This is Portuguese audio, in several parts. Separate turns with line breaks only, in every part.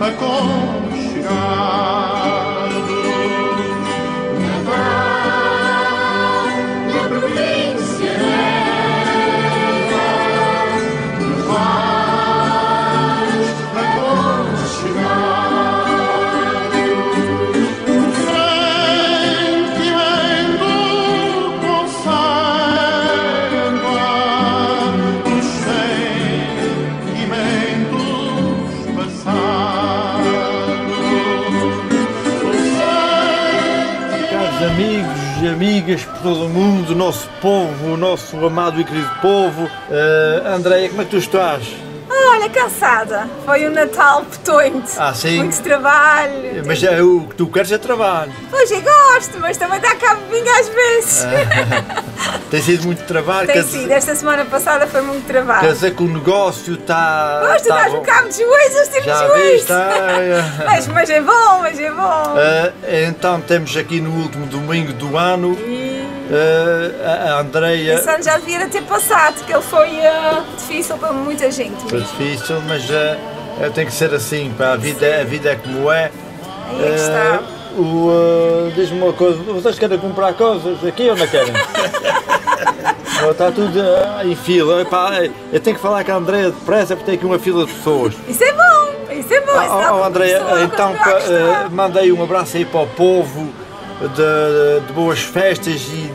aconchegado. Natal na província neva, nos lares aconchegado. O sentimento conserva os sentimentos passados.
Caros amigos e amigas por todo o mundo, nosso povo, o nosso amado e querido povo. Andreia, como é que tu estás?
Olha, cansada. Foi um Natal petões.
Ah, sim?
Muito trabalho.
Mas o que tu queres é trabalho.
Pois eu gosto, mas também dá cabo de mim às vezes.
Tem sido muito trabalho.
Tem sido. Esta semana passada foi muito
Quer
trabalho.
dizer que o negócio está...
Gosto de dar um cabo de joelhos, eu tenho
Já
joelhos.
viste?
Mas é bom, mas é bom.
Então temos aqui no último domingo do ano a Andreia.
Esse ano já devia ter passado, que ele foi difícil para muita gente.
Foi difícil, mas tem que ser assim, pá. A vida é como é.
Aí é que está.
Diz-me uma coisa, vocês querem comprar coisas aqui ou não querem? Está tudo em fila. Epá, eu tenho que falar com a Andreia depressa porque tem aqui uma fila de pessoas.
Isso é bom, isso é bom.
Andreia, então mandei um abraço aí para o povo, de boas festas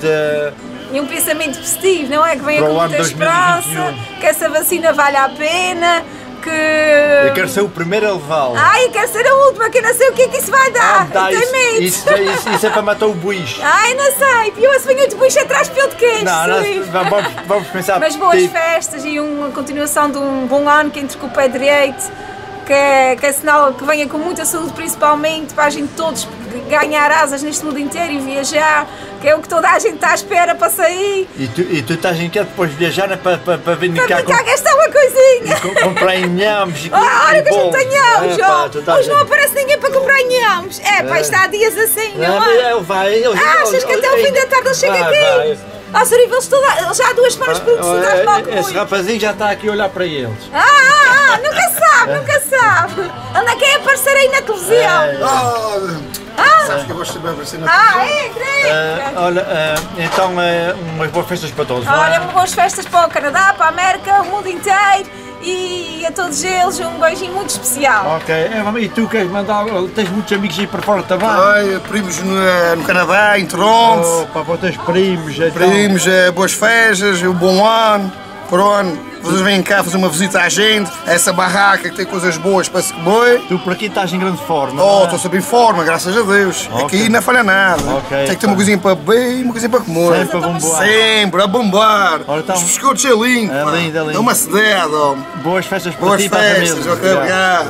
E um pensamento positivo, não é? Que venha
Para o
com
ano
muita esperança,
2021.
que essa vacina vale a pena, que...
Eu quero ser o primeiro a levá-lo.
Ai, eu quero ser a última, que eu não sei o que é que isso vai dar. Eu tenho medo.
Isso é para matar o buicho.
Ai, não sei, pior se venho de bucho atrás pelo de queijo.
Vamos pensar.
Mas boas festas e uma continuação de um bom ano que entre com o pé direito, que é sinal que venha com muita saúde, principalmente para a gente todos ganhar asas neste mundo inteiro e viajar, que é o que toda a gente está à espera para sair.
E tu estás inquieto depois de viajar para vir
Para
cá
gastar uma coisinha.
comprar inhames e
Olha que a gente tem inhames, hoje não
ó.
aparece ninguém para comprar inhames. Pá, está há dias assim, não é?
Ele vai.
Achas que até ao fim da tarde ele chega aqui? Ah, Sorival, já há 2 semanas por que se mal com
Esse rapazinho já está aqui a olhar para eles.
Nunca sabe. Anda quem aparecer aí na televisão.
Sabes que eu gosto de aparecer na televisão?
Olha, então umas boas festas para todos.
Olha, boas festas para o Canadá, para a América, o mundo inteiro e a todos eles um beijinho muito especial.
Ok, e tu queres mandar, tens muitos amigos aí para fora também?
Ai, primos no Canadá, em Toronto.
Opa, para os teus primos. Então.
Primos, boas festas, um bom ano. Por ano, vocês vêm cá fazer uma visita à gente, a essa barraca que tem coisas boas para se comer.
Tu por aqui estás em grande forma.
Estou sempre em forma, graças a Deus.
Okay.
Aqui não falha nada.
Okay,
Tem que ter uma coisinha para beber e uma coisinha para comer.
Sempre a bombar.
Sempre, a bombar.
Ora, então,
os biscoitos é lindo.
É lindo, é lindo.
Dá uma sedada.
Boas festas para
Boas
ti e para a
festas,
família.
ok, obrigado.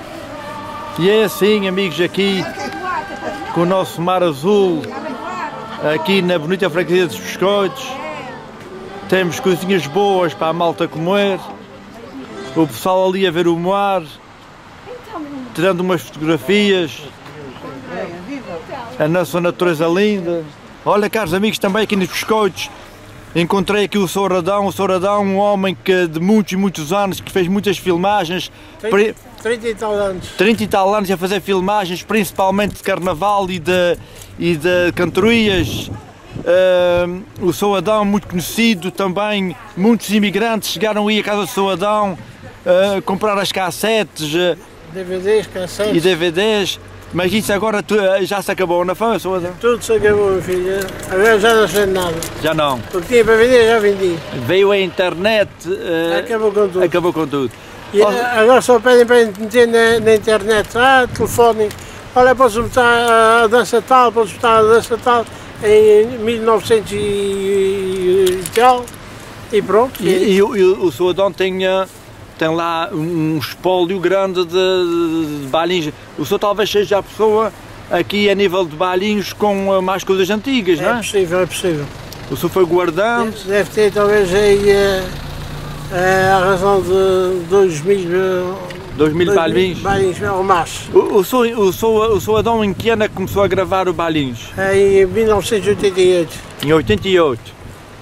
E é assim, amigos, aqui com o nosso mar azul, aqui na bonita freguesia dos Biscoitos. Temos coisinhas boas para a malta comer, o pessoal ali a ver o mar, tirando umas fotografias, a nossa natureza linda. Olha, caros amigos, também aqui nos Biscoitos, encontrei aqui o Souradão, um homem que de muitos e muitos anos, que fez muitas filmagens.
30 e tal anos.
30 e tal anos a fazer filmagens, principalmente de carnaval e de cantorias. O Souradão, muito conhecido também, muitos imigrantes chegaram aí à casa do Souradão, comprar as cassetes
DVDs, cassetes.
e DVDs, mas isso agora já se acabou, não foi, Souradão?
Tudo se acabou, meu filho. Agora já não sei de nada.
Já não.
O que tinha para vender, já vendi.
Veio a internet,
Acabou com tudo.
acabou com tudo.
E agora só pedem para meter na internet, telefone. Olha, posso botar a dança tal, posso botar a dança tal. Em 1900 e tal, e pronto.
E o Souradão tem lá um espólio grande de bailinhos. O senhor talvez seja a pessoa aqui a nível de bailinhos com mais coisas antigas, não é?
É possível, é possível.
O senhor foi guardando.
Deve ter talvez aí a razão de
2000 bailinhos.
Bailinhos, ou mais.
O Souradão em que ano é que começou a gravar o bailinhos?
Em 1988.
Em 88.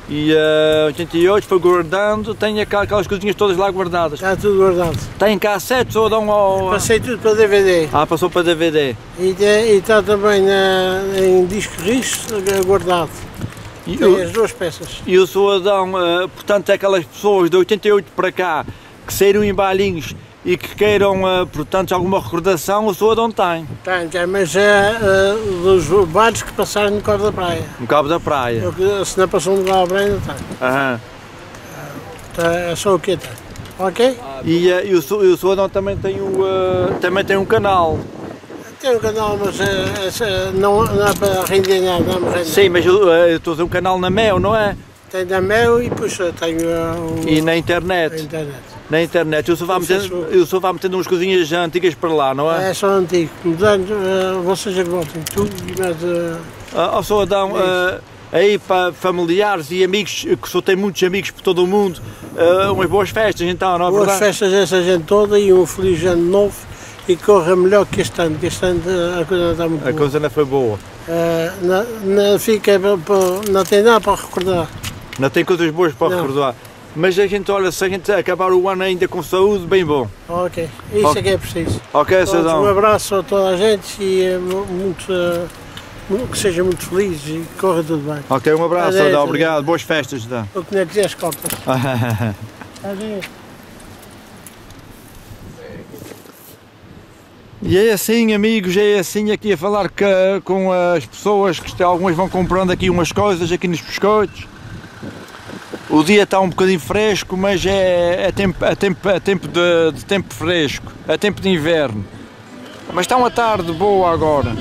E 88 foi guardando, tem aquelas coisinhas todas lá guardadas.
Está tudo guardado.
Tem cassetes ou dão ao...
Passei tudo para DVD.
Ah, passou para DVD.
E está também em disco rígido guardado. Tem as duas peças.
E o senhor Adão, portanto, é aquelas pessoas de 88 para cá que saíram em bailinhos e que queiram, portanto, alguma recordação, o senhor Adão tem.
Tem, mas é dos bares que passaram no Cabo da Praia.
No Cabo da Praia.
Se não passou no Cabo da Praia, não tem.
Aham.
É só o que tem. Ok?
E o senhor Adão também tem um canal.
Tem um canal, mas não é para render nada. Não rende.
Sim, mas eu estou a dizer um canal na Mel, não é?
Tem da Mel e depois tenho
E na internet.
na internet.
Na internet. O senhor vai metendo umas coisinhas antigas para lá, não é?
É só antigo. Mudando, vocês é que botam tudo, mas...
Ó senhor Adão, aí para familiares e amigos, que o senhor tem muitos amigos por todo o mundo, umas boas festas então, não é verdade?
Boas festas a essa gente toda e um feliz ano novo e corra melhor que este ano a coisa não está muito boa.
A coisa não foi boa.
Não tem nada para recordar.
Não tem coisas boas para recordar. Mas a gente, olha, se a gente acabar o ano ainda com saúde, bem bom.
Ok, isso é que é preciso.
Ok, senhor Adão.
Um abraço a toda a gente e que seja muito feliz e que corra tudo bem.
Ok, um abraço, senhor Adão. Obrigado. Boas festas, Adão.
O que não quiser as copas. Adeus.
E é assim, amigos, é assim aqui a falar com as pessoas que algumas vão comprando aqui umas coisas aqui nos biscoitos. O dia está um bocadinho fresco, mas é tempo de fresco, é tempo de inverno. Mas está uma tarde boa agora.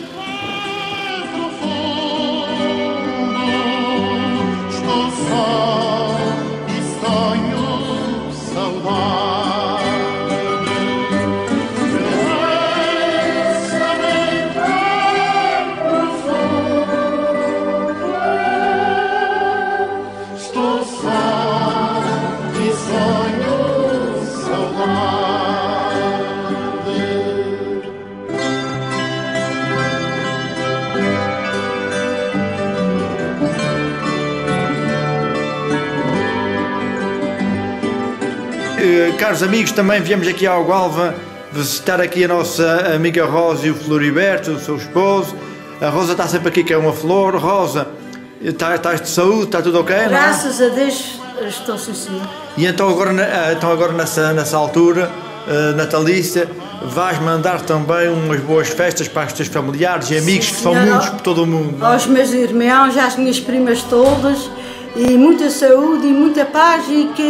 Estou só e sonho saudade. Estou só e sonho saudade.
Caros amigos, também viemos aqui ao Gualva visitar aqui a nossa amiga Rosa e o Floriberto, o seu esposo. A Rosa está sempre aqui, que é uma flor. Rosa, estás de saúde, está tudo ok?
Graças a Deus estou sim, senhor.
E então agora nessa altura natalícia, vais mandar também umas boas festas para os teus familiares e amigos, que são muitos por todo o mundo.
Aos meus irmãos, às minhas primas todas, e muita saúde e muita paz e que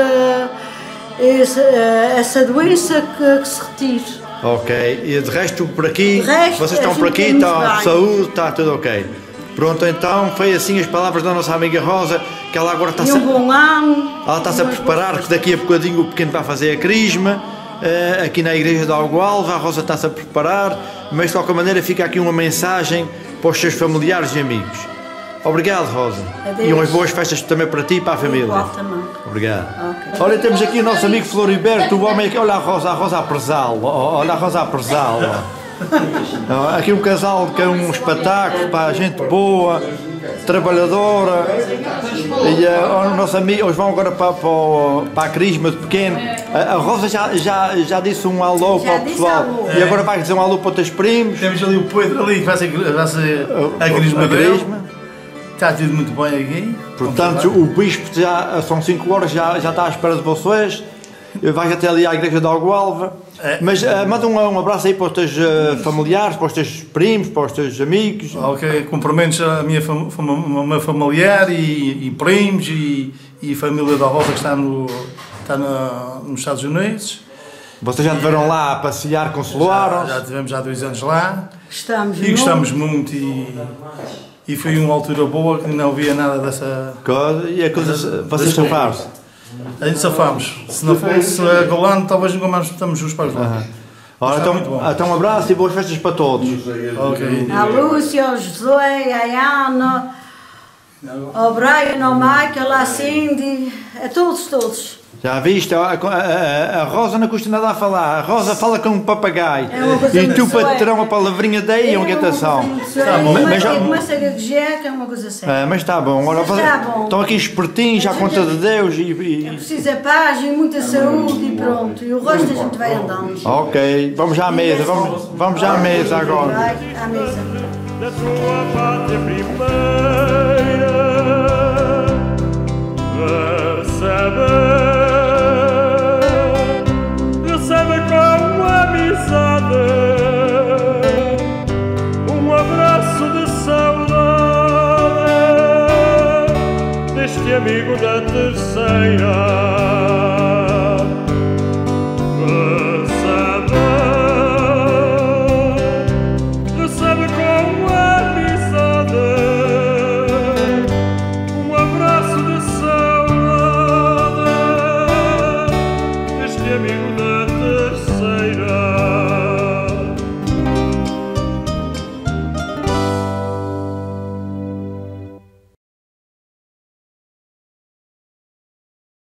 essa doença que se retire.
Ok, e de resto por aqui, vocês estão
a
por aqui,
gente
está
bem.
saúde, está tudo ok. Pronto, então foi assim as palavras da nossa amiga Rosa, que ela agora
E
está-se
bom ano.
ela está-se a preparar, que daqui a bocadinho o pequeno vai fazer a crisma, aqui na igreja de Algualva, a Rosa está-se a preparar, mas de qualquer maneira fica aqui uma mensagem para os seus familiares e amigos. Obrigado, Rosa.
Adeus.
E umas boas festas também para ti e para a família.
Igual também.
Obrigado.
Ok.
Olha, temos aqui o nosso amigo Floriberto, o homem aqui. Olha a Rosa a presá-lo. Olha a Rosa a presá-lo. Aqui um casal que é um espetáculo para a gente boa, trabalhadora. E o nosso amigo, eles vão agora para a crisma de pequeno. A Rosa já disse um alô para o pessoal.
alô.
E agora vai dizer um alô para os teus primos.
Temos ali o Pedro ali que vai ser a crisma dele. Está tudo muito bem aqui.
Portanto, o bispo já são 5 horas, já está à espera de vocês. Vais até ali à igreja de Algualva. Mas manda um abraço aí para os teus familiares, para os teus primos, para os teus amigos.
Ok, cumprimentos a minha familiar e primos e família da Rosa que está nos Estados Unidos.
Vocês já estiveram lá a passear com Solar?
Já tivemos há 2 anos lá.
Gostamos
Muito e foi uma altura boa que não havia nada dessa...
E a coisa, vocês safaram-se?
A gente safamos. Se não fosse a Golano, talvez nunca mais estamos os pais lá.
Ora, então um abraço e boas festas para todos.
Ok.
A Lúcia, ao Josué, a Ana, ao Brian, ao Michael, à Cindy, a todos.
Já viste? A Rosa não custa nada a falar. A Rosa fala com um papagaio.
É uma coisa
E tu,
muito
patrão, a
séria.
palavrinha daí é uma gaitação.
Começa a gaguejar, que é uma coisa séria.
Mas está bom. Ora,
Mas está bom.
estão aqui espertinhos, à conta de Deus
Precisa paz e muita saúde e pronto. E o resto a gente vai andando.
Ok, vamos à mesa. Vamos à mesa agora.
Vai à mesa.
Da tua pátria primeira, recebe com amizade um abraço de saudade deste amigo da terceira. Recebe com amizade um abraço de saudade deste amigo da